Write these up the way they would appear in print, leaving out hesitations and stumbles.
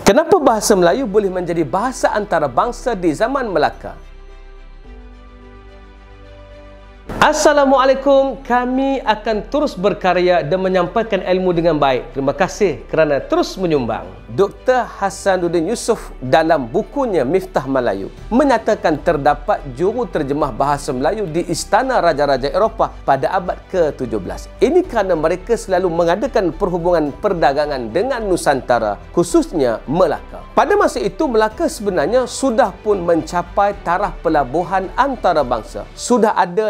Kenapa bahasa Melayu boleh menjadi bahasa antarabangsa di zaman Melaka? Assalamualaikum, kami akan terus berkarya dan menyampaikan ilmu dengan baik. Terima kasih kerana terus menyumbang. Dr. Hasanuddin Yusof dalam bukunya Miftah Melayu menyatakan terdapat juru terjemah bahasa Melayu di Istana Raja-Raja Eropah pada abad ke-17. Ini kerana mereka selalu mengadakan perhubungan perdagangan dengan Nusantara, khususnya Melaka. Pada masa itu, Melaka sebenarnya sudah pun mencapai taraf pelabuhan antarabangsa. Sudah ada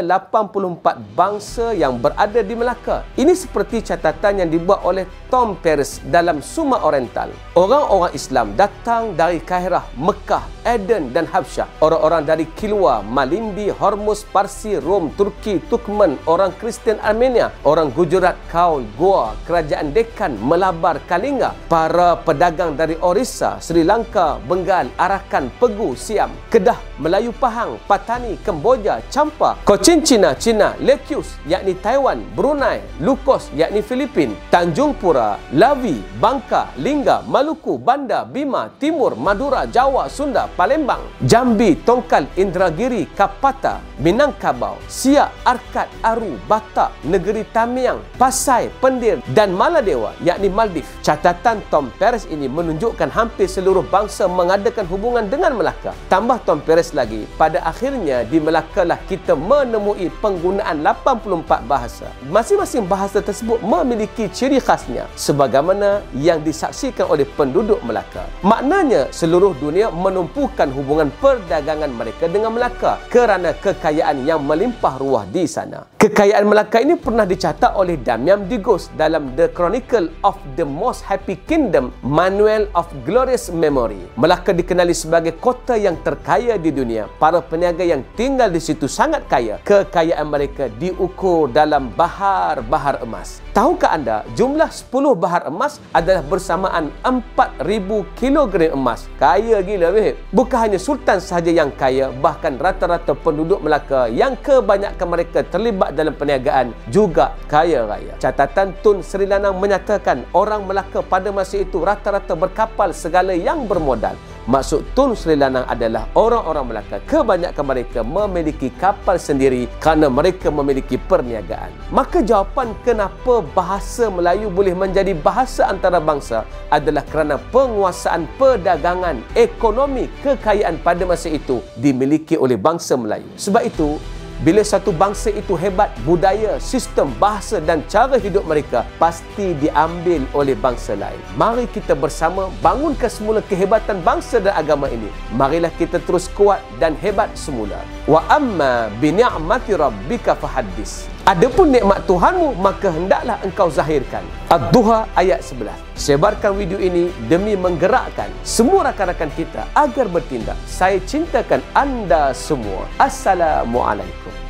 84 bangsa yang berada di Melaka. Ini seperti catatan yang dibuat oleh Tom Paris dalam Suma Oriental. Orang-orang Islam datang dari Kairah, Mekah, Aden dan Habsyah. Orang-orang dari Kilwa, Malindi, Hormuz, Parsi, Rom, Turki, Turkmen, orang Kristian Armenia, orang Gujarat, Kaul, Goa, Kerajaan Dekan, Malabar, Kalinga, para pedagang dari Orissa, Sri Lanka, Bengal, Arakan, Pegu, Siam, Kedah, Melayu Pahang, Patani, Kemboja, Champa, Cochin China, Lekius yakni Taiwan, Brunei, Lukos yakni Filipin, Tanjung Pura, Lavi, Bangka, Lingga, Maluku, Banda, Bima, Timur, Madura, Jawa, Sunda, Palembang, Jambi, Tongkal, Indragiri, Kapata, Minangkabau, Siak, Arkad, Aru, Batak, Negeri Tamiang, Pasai, Pendir dan Maladewa yakni Maldives. Catatan Tom Paris ini menunjukkan hampir seluruh bangsa mengadakan hubungan dengan Melaka. Tambah Tom Paris lagi, pada akhirnya di Melaka lah kita menemui penggunaan 84 bahasa. Masing-masing bahasa tersebut memiliki ciri khasnya sebagaimana yang disaksikan oleh penduduk Melaka. Maknanya seluruh dunia menumpukan hubungan perdagangan mereka dengan Melaka kerana kekayaan yang melimpah ruah di sana. Kekayaan Melaka ini pernah dicatat oleh Damian Digos dalam The Chronicle of the Most Happy Kingdom, Manual of Glorious Memory. Melaka dikenali sebagai kota yang terkaya di dunia. Para peniaga yang tinggal di situ sangat kaya. Kekayaan mereka diukur dalam bahar-bahar emas. Tahukah anda, jumlah 10 bahar emas adalah bersamaan 4,000 kilogram emas. Kaya gila, weh. Bukan hanya Sultan sahaja yang kaya, bahkan rata-rata penduduk Melaka yang kebanyakan mereka terlibat dalam perniagaan juga kaya raya. Catatan Tun Sri Lanang menyatakan orang Melaka pada masa itu rata-rata berkapal segala yang bermodal. Maksud Tun Sri Lanang adalah orang-orang Melaka kebanyakan mereka memiliki kapal sendiri kerana mereka memiliki perniagaan. Maka jawapan kenapa bahasa Melayu boleh menjadi bahasa antarabangsa adalah kerana penguasaan perdagangan, ekonomi, kekayaan pada masa itu dimiliki oleh bangsa Melayu. Sebab itu, bila satu bangsa itu hebat, budaya, sistem, bahasa dan cara hidup mereka pasti diambil oleh bangsa lain. Mari kita bersama bangunkan semula kehebatan bangsa dan agama ini. Marilah kita terus kuat dan hebat semula. Wa amma bi ni'mati rabbika fahaddis. Adapun nikmat Tuhanmu, maka hendaklah engkau zahirkan. Ad-Duha ayat 11. Sebarkan video ini demi menggerakkan semua rakan-rakan kita agar bertindak. Saya cintakan anda semua. Assalamualaikum.